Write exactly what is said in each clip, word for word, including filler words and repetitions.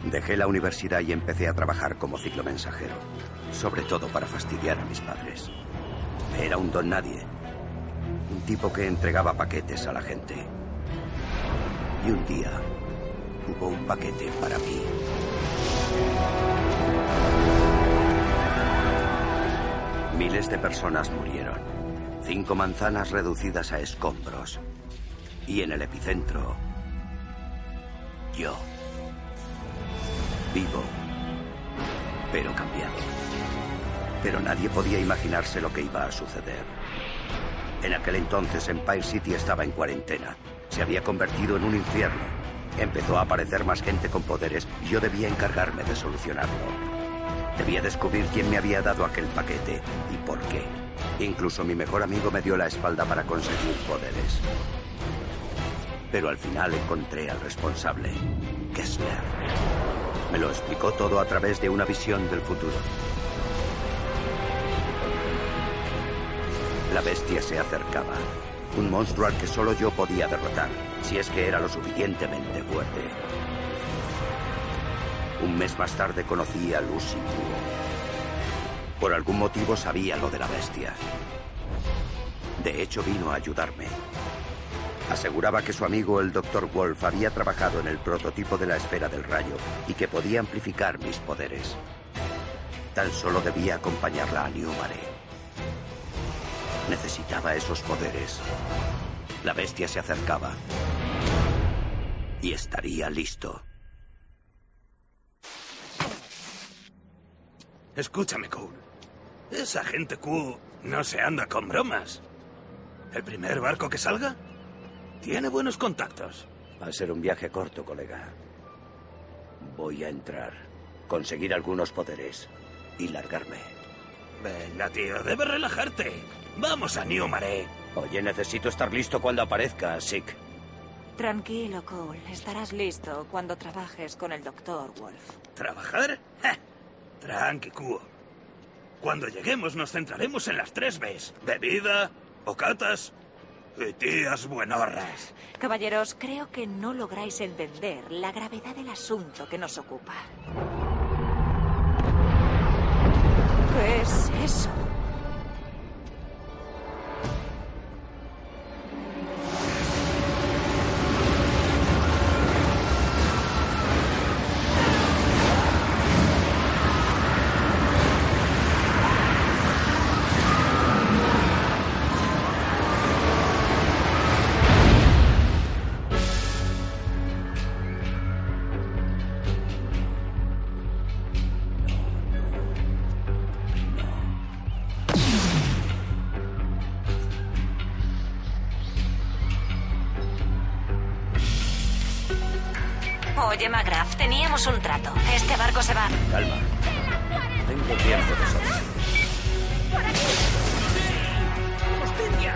Dejé la universidad y empecé a trabajar como ciclomensajero, sobre todo para fastidiar a mis padres. Era un don nadie, un tipo que entregaba paquetes a la gente. Y un día hubo un paquete para mí. Miles de personas murieron, cinco manzanas reducidas a escombros. Y en el epicentro, yo. Vivo, pero cambiado. Pero nadie podía imaginarse lo que iba a suceder. En aquel entonces Empire City estaba en cuarentena. Se había convertido en un infierno. Empezó a aparecer más gente con poderes y yo debía encargarme de solucionarlo. Debía descubrir quién me había dado aquel paquete y por qué. Incluso mi mejor amigo me dio la espalda para conseguir poderes. Pero al final encontré al responsable, Kessler. Me lo explicó todo a través de una visión del futuro. La bestia se acercaba. Un monstruo al que solo yo podía derrotar, si es que era lo suficientemente fuerte. Un mes más tarde conocí a Lucy Kuo. Por algún motivo sabía lo de la bestia. De hecho, vino a ayudarme. Aseguraba que su amigo, el doctor Wolf, había trabajado en el prototipo de la esfera del rayo y que podía amplificar mis poderes. Tan solo debía acompañarla a New Mare. Necesitaba esos poderes. La bestia se acercaba. Y estaría listo. Escúchame, Cole. Esa gente Q no se anda con bromas. ¿El primer barco que salga? Tiene buenos contactos. Va a ser un viaje corto, colega. Voy a entrar, conseguir algunos poderes y largarme. Venga, tío, debes relajarte. Vamos a New Mare. Oye, necesito estar listo cuando aparezca, Sick. Tranquilo, Cole. Estarás listo cuando trabajes con el doctor Wolf. ¿Trabajar? ¡Ja! Tranqui, Q. Cuando lleguemos nos centraremos en las tres Bs. Bebida, bocatas y tías buenorras. Caballeros, creo que no lográis entender la gravedad del asunto que nos ocupa. ¿Qué es eso? Oye, McGrath, teníamos un trato. Este barco se va. Calma. Tengo tiempo de sobra. ¡Justicia!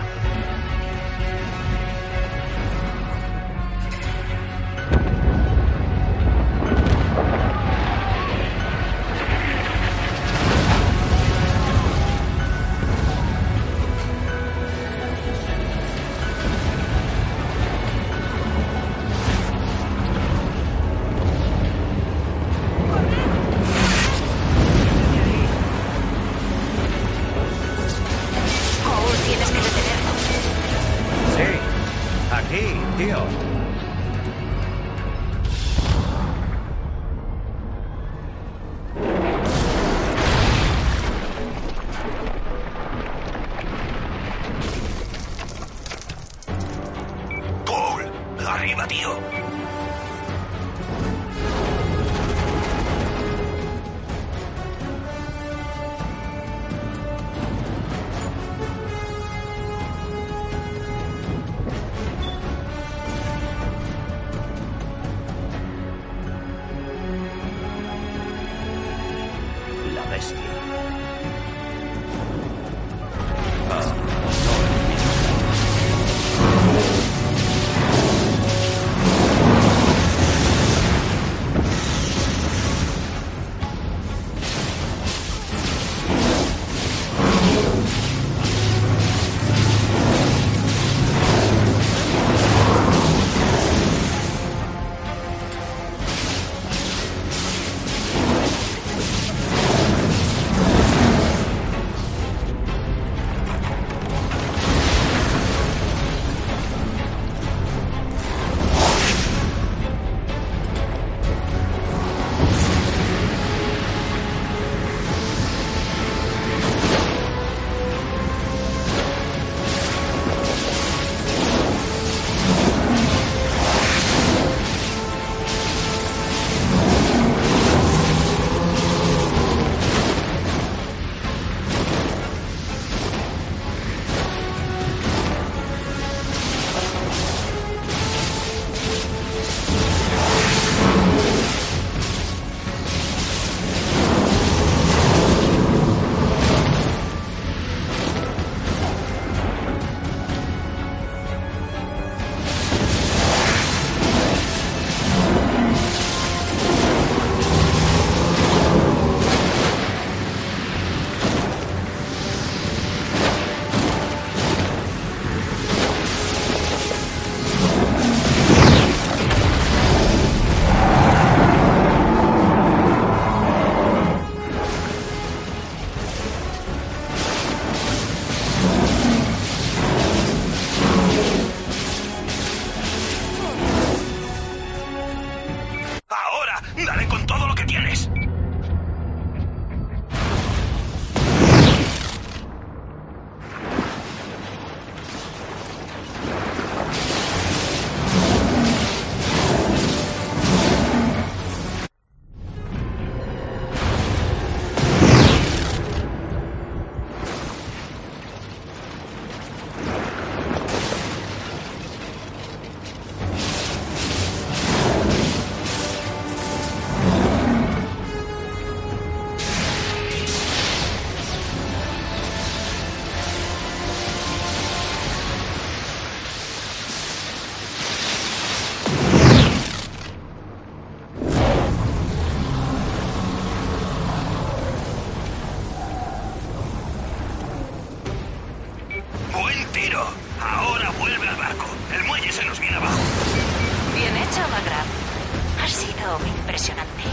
Magrath. Ha sido impresionante.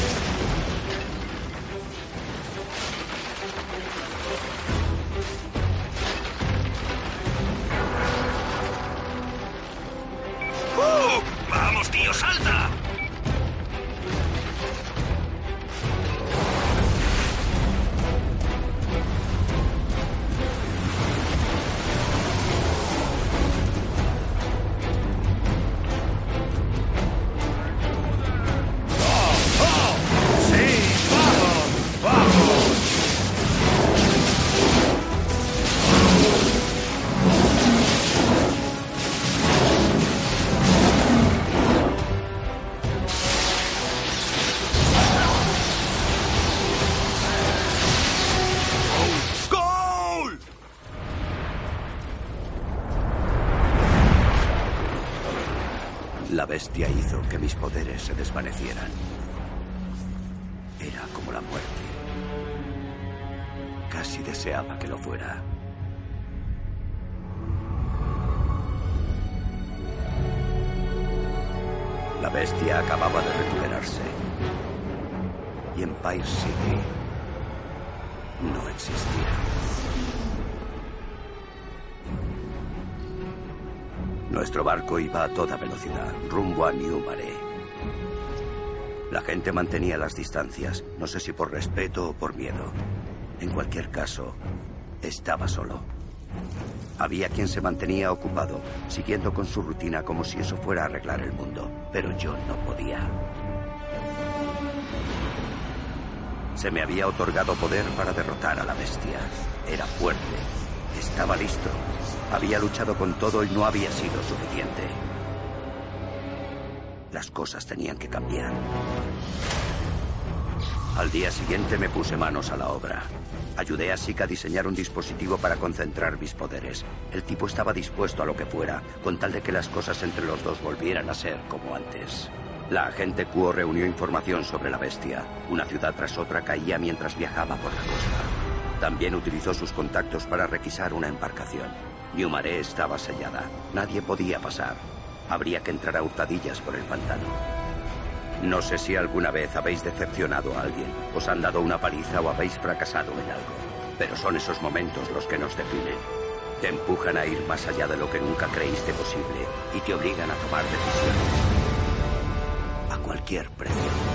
¡Uh! ¡Vamos, tío, salta! La bestia hizo que mis poderes se desvanecieran. Era como la muerte. Casi deseaba que lo fuera. La bestia acababa de recuperarse. Y Empire City no existía. Nuestro barco iba a toda velocidad, rumbo a New Mare. La gente mantenía las distancias, no sé si por respeto o por miedo. En cualquier caso, estaba solo. Había quien se mantenía ocupado, siguiendo con su rutina como si eso fuera a arreglar el mundo, pero yo no podía. Se me había otorgado poder para derrotar a la bestia. Era fuerte, estaba listo. Había luchado con todo y no había sido suficiente. Las cosas tenían que cambiar. Al día siguiente me puse manos a la obra. Ayudé a Zeke a diseñar un dispositivo para concentrar mis poderes. El tipo estaba dispuesto a lo que fuera, con tal de que las cosas entre los dos volvieran a ser como antes. La agente Kuo reunió información sobre la bestia. Una ciudad tras otra caía mientras viajaba por la costa. También utilizó sus contactos para requisar una embarcación. New Mare estaba sellada. Nadie podía pasar. Habría que entrar a hurtadillas por el pantano. No sé si alguna vez habéis decepcionado a alguien, os han dado una paliza o habéis fracasado en algo. Pero son esos momentos los que nos definen. Te empujan a ir más allá de lo que nunca creíste posible y te obligan a tomar decisiones. A cualquier precio.